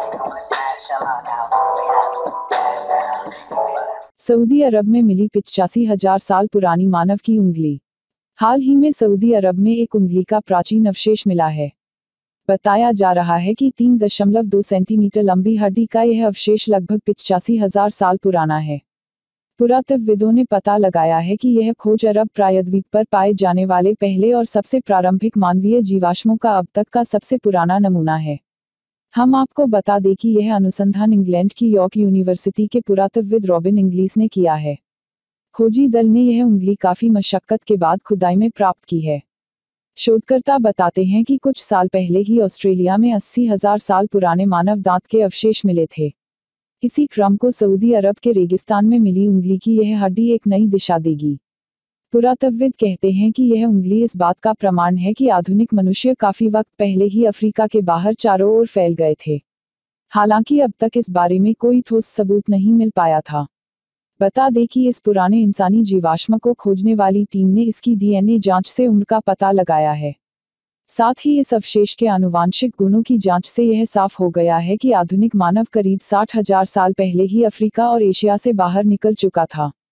Saudi अरब में मिली 85,000 साल पुरानी मानव की उंगली। हाल ही में सऊदी अरब में एक उंगली का प्राचीन अवशेष मिला है। बताया जा रहा है कि 3.2 सेंटीमीटर लंबी हड्डी का यह अवशेष लगभग 85,000 साल पुराना है। पुरातत्वविदों ने पता लगाया है कि यह खोज अरब प्रायद्वीप पर पाए जाने वाले पहले और सबसे प्रारंभिक मानवीय जीवाश्मों का अब तक का सबसे पुराना नमूना है। हम आपको बता दें कि यह अनुसंधान इंग्लैंड की यॉर्क यूनिवर्सिटी के पुरातत्वविद रॉबिन इंग्लिस ने किया है। खोजी दल ने यह उंगली काफी मशक्कत के बाद खुदाई में प्राप्त की है। शोधकर्ता बताते हैं कि कुछ साल पहले ही ऑस्ट्रेलिया में 80,000 साल पुराने मानव दांत के अवशेष मिले थे। इसी क्रम को सऊदी अरब के रेगिस्तान में मिली उंगली की यह हड्डी एक नई दिशा देगी। पुरातत्वविद कहते हैं कि यह उंगली इस बात का प्रमाण है कि आधुनिक मनुष्य काफी वक्त पहले ही अफ्रीका के बाहर चारों ओर फैल गए थे। हालांकि अब तक इस बारे में कोई ठोस सबूत नहीं मिल पाया था। बता दें कि इस पुराने इंसानी जीवाश्म को खोजने वाली टीम ने इसकी डीएनए जांच से उम्र का पता लगाया है। साथ ही इस अवशेष के आनुवांशिक गुणों की जांच से यह साफ हो गया है कि आधुनिक मानव करीब 60,000 साल पहले ही अफ्रीका और एशिया से बाहर निकल चुका था।